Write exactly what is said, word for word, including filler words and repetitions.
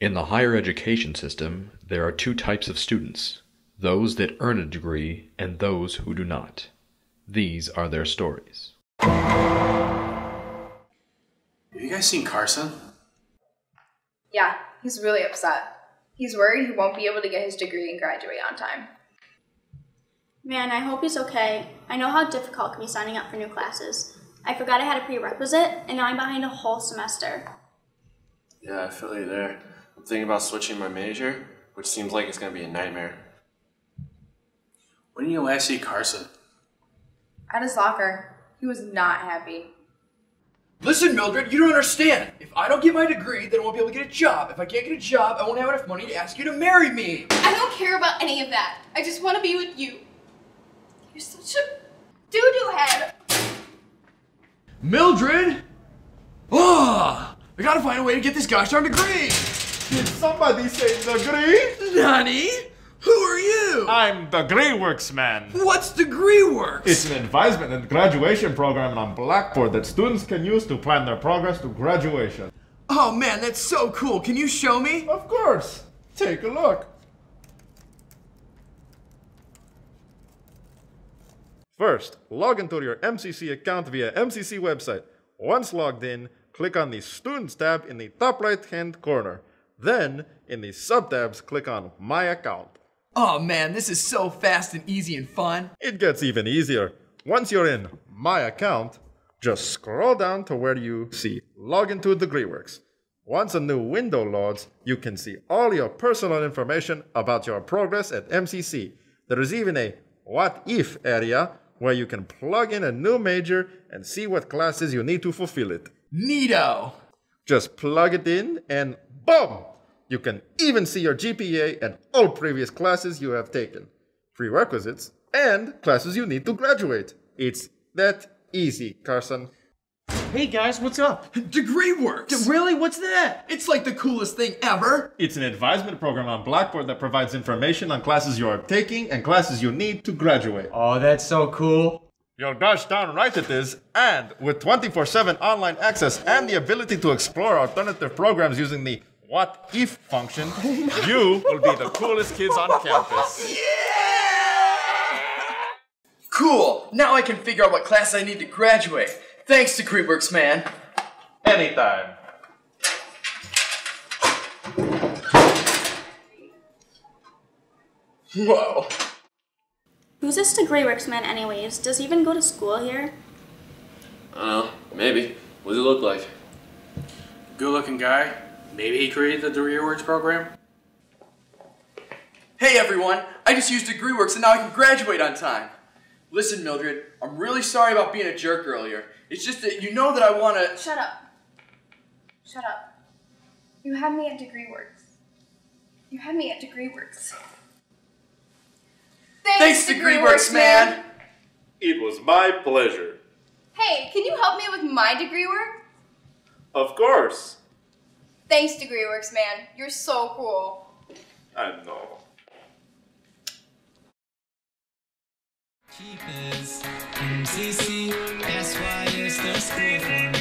In the higher education system, there are two types of students, those that earn a degree and those who do not. These are their stories. Have you guys seen Carson? Yeah, he's really upset. He's worried he won't be able to get his degree and graduate on time. Man, I hope he's okay. I know how difficult it can be signing up for new classes. I forgot I had a prerequisite, and now I'm behind a whole semester. Yeah, I feel you there. I'm thinking about switching my major, which seems like it's going to be a nightmare. When did you last see Carson? At his locker, he was not happy. Listen, Mildred, you don't understand. If I don't get my degree, then I won't be able to get a job. If I can't get a job, I won't have enough money to ask you to marry me. I don't care about any of that. I just want to be with you. You're such a doo-doo head. Mildred! Oh, I gotta find a way to get this gosh darn degree. Did somebody say degree? Nani? Who are you? I'm DegreeWorks man. What's DegreeWorks? It's an advisement and graduation program on Blackboard that students can use to plan their progress to graduation. Oh man, that's so cool. Can you show me? Of course. Take a look. First, log into your M C C account via M C C website. Once logged in, click on the Students tab in the top right-hand corner. Then, in the sub-tabs, click on My Account. Oh man, this is so fast and easy and fun. It gets even easier. Once you're in My Account, just scroll down to where you see Log into DegreeWorks. Once a new window loads, you can see all your personal information about your progress at M C C. There is even a What If area where you can plug in a new major and see what classes you need to fulfill it. Neato! Just plug it in and boom! You can even see your G P A and all previous classes you have taken, prerequisites, and classes you need to graduate. It's that easy, Carson. Hey guys, what's up? DegreeWorks! Really? What's that? It's like the coolest thing ever! It's an advisement program on Blackboard that provides information on classes you are taking and classes you need to graduate. Oh, that's so cool. You're gosh darn right it is. And with twenty-four seven online access and the ability to explore alternative programs using the What If function, you will be the coolest kids on campus. Yeah! Cool! Now I can figure out what class I need to graduate. Thanks, DegreeWorks, man. Anytime. Whoa. Who's this DegreeWorks man anyways? Does he even go to school here? I don't know. Maybe. What does it look like? Good-looking guy. Maybe he created the DegreeWorks program? Hey everyone, I just used DegreeWorks and now I can graduate on time. Listen, Mildred, I'm really sorry about being a jerk earlier. It's just that you know that I want to... Shut up. Shut up. You had me at DegreeWorks. You had me at DegreeWorks. Thanks, DegreeWorks, man! It was my pleasure. Hey, can you help me with my degree work? Of course. Thanks, DegreeWorks, man. You're so cool. I know. Keep this M C C, that's why it's the school for me.